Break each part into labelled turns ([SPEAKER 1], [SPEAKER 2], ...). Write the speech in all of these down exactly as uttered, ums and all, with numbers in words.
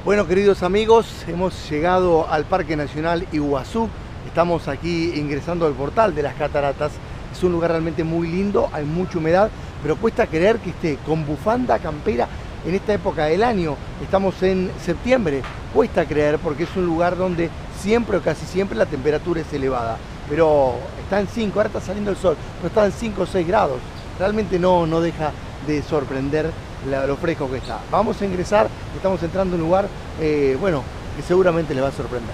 [SPEAKER 1] Bueno, queridos amigos, hemos llegado al Parque Nacional Iguazú. Estamos aquí ingresando al portal de las cataratas. Es un lugar realmente muy lindo, hay mucha humedad, pero cuesta creer que esté con bufanda campera en esta época del año. Estamos en septiembre, cuesta creer porque es un lugar donde siempre o casi siempre la temperatura es elevada. Pero está en cinco, ahora está saliendo el sol, pero está en cinco o seis grados. Realmente no, no deja de sorprender lo fresco que está. Vamos a ingresar, estamos entrando en un lugar, eh, bueno, que seguramente les va a sorprender.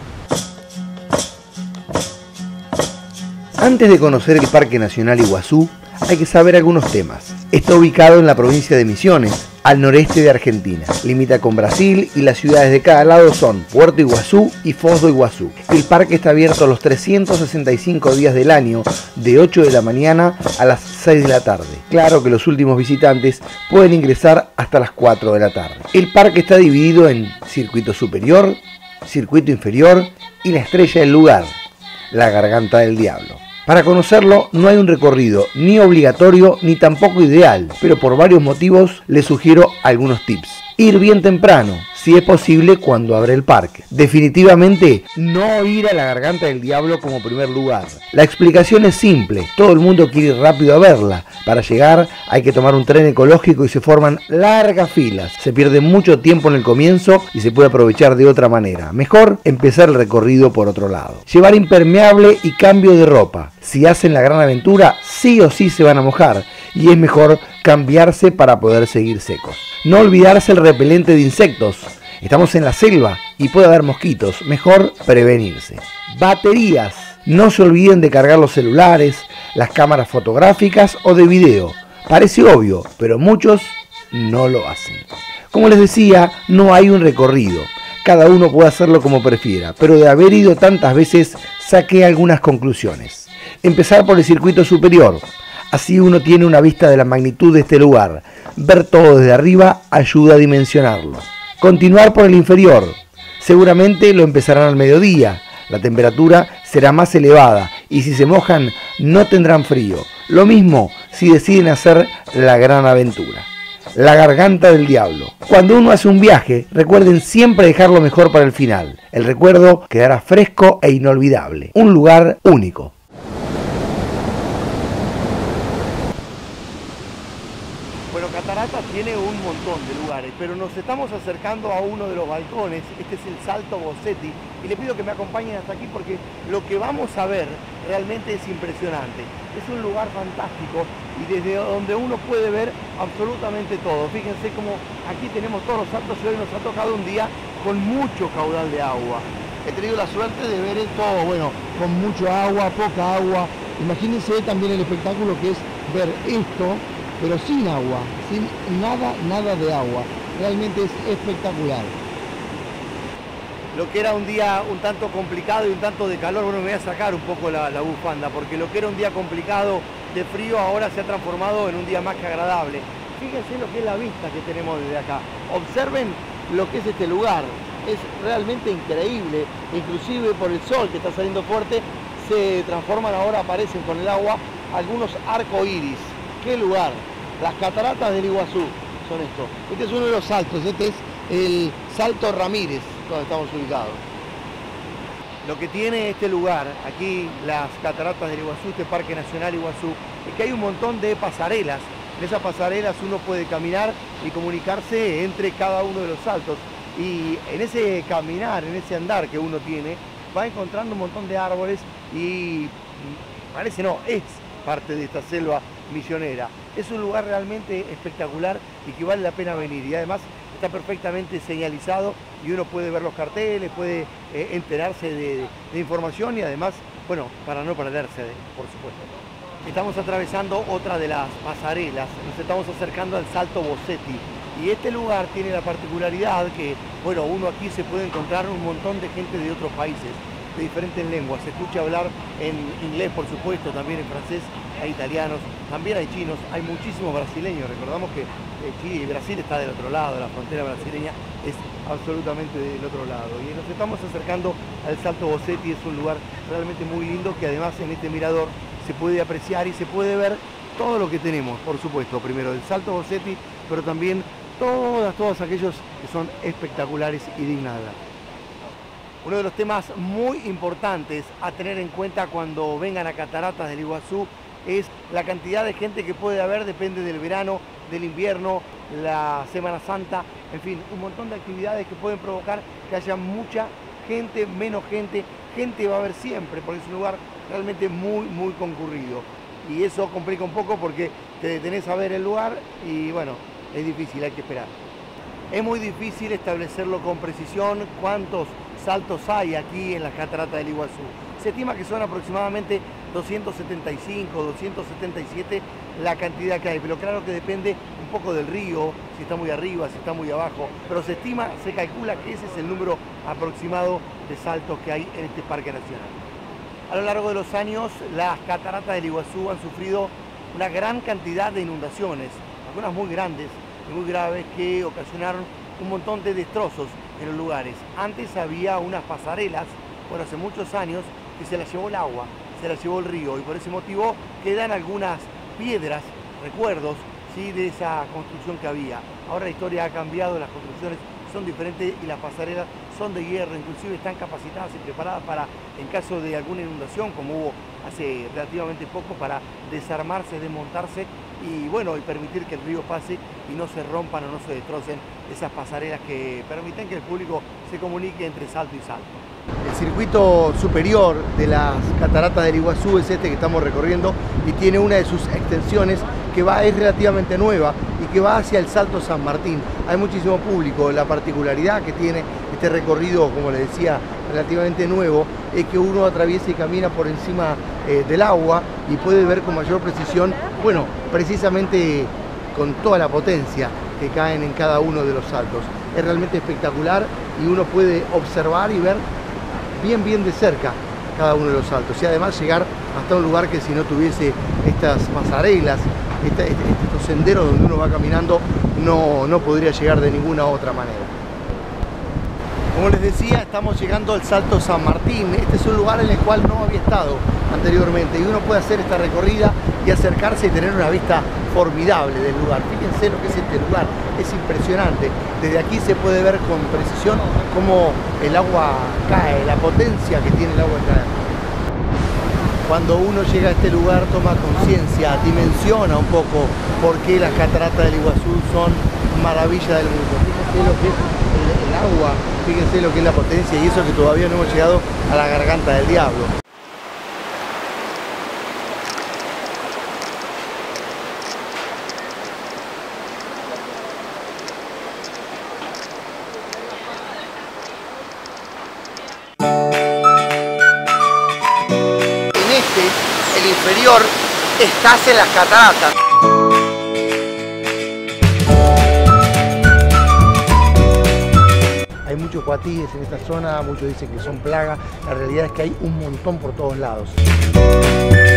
[SPEAKER 1] Antes de conocer el Parque Nacional Iguazú, hay que saber algunos temas. Está ubicado en la provincia de Misiones, al noreste de Argentina. Limita con Brasil y las ciudades de cada lado son Puerto Iguazú y Foz do Iguazú. El parque está abierto los trescientos sesenta y cinco días del año, de ocho de la mañana a las seis de la tarde. Claro que los últimos visitantes pueden ingresar hasta las cuatro de la tarde. El parque está dividido en circuito superior, circuito inferior y la estrella del lugar, la Garganta del Diablo. Para conocerlo no hay un recorrido ni obligatorio ni tampoco ideal, pero por varios motivos les sugiero algunos tips. Ir bien temprano, si es posible cuando abre el parque. Definitivamente no ir a la Garganta del Diablo como primer lugar. La explicación es simple, todo el mundo quiere ir rápido a verla. Para llegar hay que tomar un tren ecológico y se forman largas filas. Se pierde mucho tiempo en el comienzo y se puede aprovechar de otra manera. Mejor empezar el recorrido por otro lado. Llevar impermeable y cambio de ropa. Si hacen la gran aventura, sí o sí se van a mojar y es mejor cambiarse para poder seguir secos. No olvidarse el repelente de insectos. Estamos en la selva y puede haber mosquitos, mejor prevenirse. Baterías. No se olviden de cargar los celulares, las cámaras fotográficas o de video. Parece obvio, pero muchos no lo hacen. Como les decía, no hay un recorrido. Cada uno puede hacerlo como prefiera, pero de haber ido tantas veces saqué algunas conclusiones. Empezar por el circuito superior. Así uno tiene una vista de la magnitud de este lugar. Ver todo desde arriba ayuda a dimensionarlo. Continuar por el inferior. Seguramente lo empezarán al mediodía. La temperatura será más elevada y si se mojan no tendrán frío. Lo mismo si deciden hacer la gran aventura. La Garganta del Diablo. Cuando uno hace un viaje, recuerden siempre dejar lo mejor para el final. El recuerdo quedará fresco e inolvidable. Un lugar único. Bueno, Cataratas tiene un montón de lugares, pero nos estamos acercando a uno de los balcones. Este es el Salto Bossetti y le pido que me acompañen hasta aquí porque lo que vamos a ver realmente es impresionante. Es un lugar fantástico y desde donde uno puede ver absolutamente todo. Fíjense cómo aquí tenemos todos los saltos y hoy nos ha tocado un día con mucho caudal de agua. He tenido la suerte de ver esto, bueno, con mucho agua, poca agua. Imagínense también el espectáculo que es ver esto, pero sin agua, sin nada, nada de agua. Realmente es espectacular. Lo que era un día un tanto complicado y un tanto de calor, bueno, me voy a sacar un poco la, la bufanda, porque lo que era un día complicado de frío ahora se ha transformado en un día más que agradable. Fíjense lo que es la vista que tenemos desde acá. Observen lo que es este lugar. Es realmente increíble, inclusive por el sol que está saliendo fuerte, se transforman ahora, aparecen con el agua algunos arcoíris. ¡Qué lugar! Las cataratas del Iguazú son esto. Este es uno de los saltos, este es el Salto Ramírez, donde estamos ubicados. Lo que tiene este lugar, aquí las cataratas del Iguazú, este Parque Nacional Iguazú, es que hay un montón de pasarelas. En esas pasarelas uno puede caminar y comunicarse entre cada uno de los saltos. Y en ese caminar, en ese andar que uno tiene, va encontrando un montón de árboles y parece no, es parte de esta selva misionera. Es un lugar realmente espectacular y que vale la pena venir y además está perfectamente señalizado y uno puede ver los carteles, puede eh, enterarse de, de información y además, bueno, para no perderse, por supuesto. Estamos atravesando otra de las pasarelas, nos estamos acercando al Salto Bossetti y este lugar tiene la particularidad que, bueno, uno aquí se puede encontrar un montón de gente de otros países, de diferentes lenguas. Se escucha hablar en inglés, por supuesto, también en francés, hay italianos, también hay chinos, hay muchísimos brasileños. Recordamos que eh, Brasil está del otro lado, la frontera brasileña es absolutamente del otro lado. Y nos estamos acercando al Salto Bossetti, es un lugar realmente muy lindo que además en este mirador se puede apreciar y se puede ver todo lo que tenemos, por supuesto, primero el Salto Bossetti, pero también todas, todos aquellos que son espectaculares y dignas de ver. Uno de los temas muy importantes a tener en cuenta cuando vengan a Cataratas del Iguazú es la cantidad de gente que puede haber, depende del verano, del invierno, la Semana Santa, en fin, un montón de actividades que pueden provocar que haya mucha gente, menos gente, gente va a haber siempre, porque es un lugar realmente muy, muy concurrido. Y eso complica un poco porque te detenés a ver el lugar y bueno, es difícil, hay que esperar. Es muy difícil establecerlo con precisión cuántos saltos hay aquí en las cataratas del Iguazú. Se estima que son aproximadamente doscientos setenta y cinco, doscientos setenta y siete la cantidad que hay, pero claro que depende un poco del río, si está muy arriba, si está muy abajo, pero se estima, se calcula que ese es el número aproximado de saltos que hay en este parque nacional. A lo largo de los años, las cataratas del Iguazú han sufrido una gran cantidad de inundaciones, algunas muy grandes y muy graves que ocasionaron un montón de destrozos en los lugares. Antes había unas pasarelas, bueno, hace muchos años, que se las llevó el agua, se las llevó el río, y por ese motivo quedan algunas piedras, recuerdos, ¿sí?, de esa construcción que había. Ahora la historia ha cambiado, las construcciones son diferentes y las pasarelas son de hierro, inclusive están capacitadas y preparadas para, en caso de alguna inundación, como hubo hace relativamente poco, para desarmarse, desmontarse y bueno, y permitir que el río pase y no se rompan o no se destrocen esas pasarelas que permiten que el público se comunique entre salto y salto. El circuito superior de las cataratas del Iguazú es este que estamos recorriendo y tiene una de sus extensiones que va, es relativamente nueva y que va hacia el Salto San Martín. Hay muchísimo público. La particularidad que tiene este recorrido, como les decía, relativamente nuevo, es que uno atraviesa y camina por encima eh, del agua y puede ver con mayor precisión, bueno, precisamente con toda la potencia que caen en cada uno de los saltos. Es realmente espectacular y uno puede observar y ver bien bien de cerca cada uno de los saltos y además llegar hasta un lugar que si no tuviese estas pasarelas, esta, estos senderos donde uno va caminando, no, no podría llegar de ninguna otra manera. Como les decía, estamos llegando al Salto San Martín. Este es un lugar en el cual no había estado anteriormente y uno puede hacer esta recorrida y acercarse y tener una vista formidable del lugar. Fíjense lo que es este lugar, es impresionante. Desde aquí se puede ver con precisión cómo el agua cae, la potencia que tiene el agua caer. Cuando uno llega a este lugar toma conciencia, dimensiona un poco por qué las cataratas del Iguazú son maravilla del mundo. Fíjense lo que es el, el agua, fíjense lo que es la potencia y eso que todavía no hemos llegado a la garganta del diablo. El inferior, estás en las cataratas. Hay muchos cuatíes en esta zona, muchos dicen que son plagas, la realidad es que hay un montón por todos lados.